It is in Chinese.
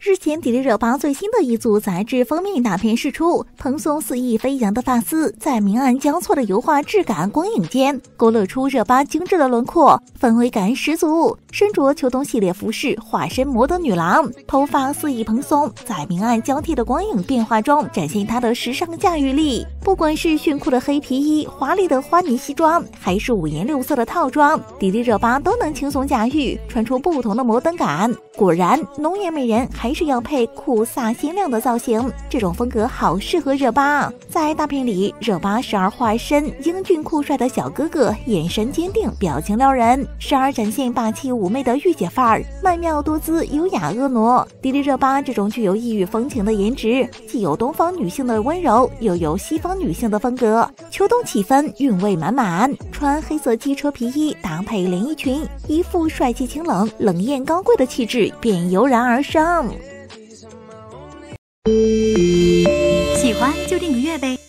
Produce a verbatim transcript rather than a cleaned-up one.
日前，迪丽热巴最新的一组杂志封面大片释出，蓬松肆意飞扬的发丝在明暗交错的油画质感光影间，勾勒出热巴精致的轮廓，氛围感十足。身着秋冬系列服饰，化身摩登女郎，头发肆意蓬松，在明暗交替的光影变化中展现她的时尚驾驭力。不管是炫酷的黑皮衣、华丽的花呢西装，还是五颜六色的套装，迪丽热巴都能轻松驾驭，穿出不同的摩登感。果然，浓颜美人还是要配酷飒鲜亮的造型，这种风格好适合热巴。在大片里，热巴时而化身英俊酷帅的小哥哥，眼神坚定，表情撩人；时而展现霸气妩媚的御姐范儿，曼妙多姿，优雅婀娜。迪丽热巴这种具有异域风情的颜值，既有东方女性的温柔，又有西方女性的风格。秋冬气氛韵味满满，穿黑色机车皮衣搭配连衣裙，一副帅气清冷、冷艳高贵的气质便油然而生。 喜欢就订个阅呗。